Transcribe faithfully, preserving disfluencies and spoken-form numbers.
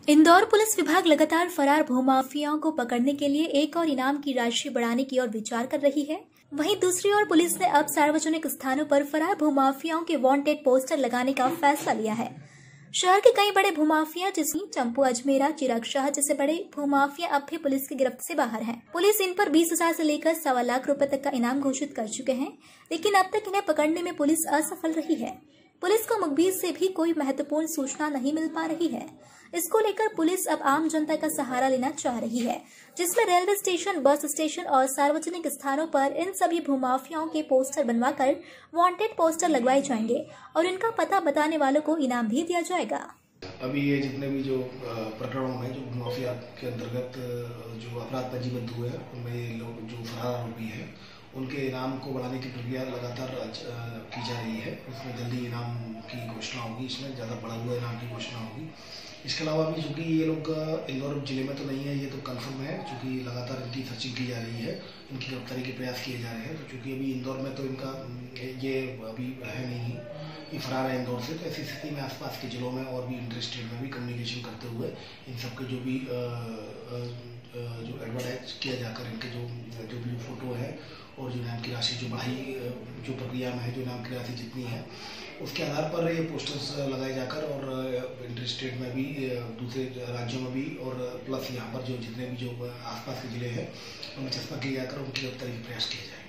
Indore police विभाग लगातार फरार भूमाफियाओं को पकड़ने के लिए एक और इनाम की राशि बढ़ाने की ओर विचार कर रही है। वहीं दूसरी ओर पुलिस ने अब सार्वजनिक स्थानों पर फरार भूमाफियाओं के वांटेड पोस्टर लगाने का फैसला लिया है। शहर के कई बड़े भूमाफिया जिसमें चंपू अजमेरा चिराग शाह जैसे बड़े भूमाफिया अब भी पुलिस की गिरफ्त से बाहर हैं। पुलिस इन पर बीस हजार से लेकर सवा लाख रुपए तक का इनाम घोषित कर चुके हैं, लेकिन अब तक इन्हें पकड़ने में पुलिस असफल रही है। पुलिस को मुखबिर से भी कोई महत्वपूर्ण सूचना नहीं मिल पा रही है। इसको लेकर पुलिस अब आम जनता का सहारा लेना चाह रही है, जिसमें रेलवे स्टेशन, बस स्टेशन और सार्वजनिक स्थानों पर इन सभी भूमाफियाओं के पोस्टर बनवाकर वांटेड पोस्टर लगवाए जाएंगे और इनका पता बताने वालों को इनाम भी दिया जाएगा। अभी ये जितने भी जो प्रकरणों में जो भूमाफिया के अंतर्गत जो अपराध पंजीबद्ध हुए हैं, उनमें ये लोग जो फरार आरोपी हैं उनके इनाम को बढ़ाने की प्रक्रिया लगातार की जा रही है। उसमें जल्दी इनाम की घोषणा होगी, इसमें ज़्यादा बढ़ा हुआ इनाम की घोषणा होगी। इसके अलावा भी चूँकि ये लोग इंदौर जिले में तो नहीं है, ये तो कंफर्म है, चूँकि लगातार इनकी सर्चिंग की जा रही है, इनकी गिरफ्तारी के प्रयास किए जा रहे हैं। तो चूँकि अभी इंदौर में तो इनका ये अभी है नहीं, ये फरार है इंदौर से, तो ऐसी स्थिति में आसपास के जिलों में और भी इंटरस्टेट में भी कम्युनिकेशन करते हुए इन सबके जो भी आ, आ, जो एडवर्टाइज किया जाकर इनके जो जो भी फोटो है और जो इनाम की राशि जो बढ़ाई जो प्रक्रिया में है, जो इनाम की राशि जितनी है उसके आधार पर ये पोस्टर्स लगाए जाकर और इंटरस्टेट में भी, दूसरे राज्यों में भी और प्लस यहाँ पर जो जितने भी जो आसपास के जिले हैं उनमें चस्पा किया जाकर उनकी गिरफ्तारी का प्रयास किया जाए।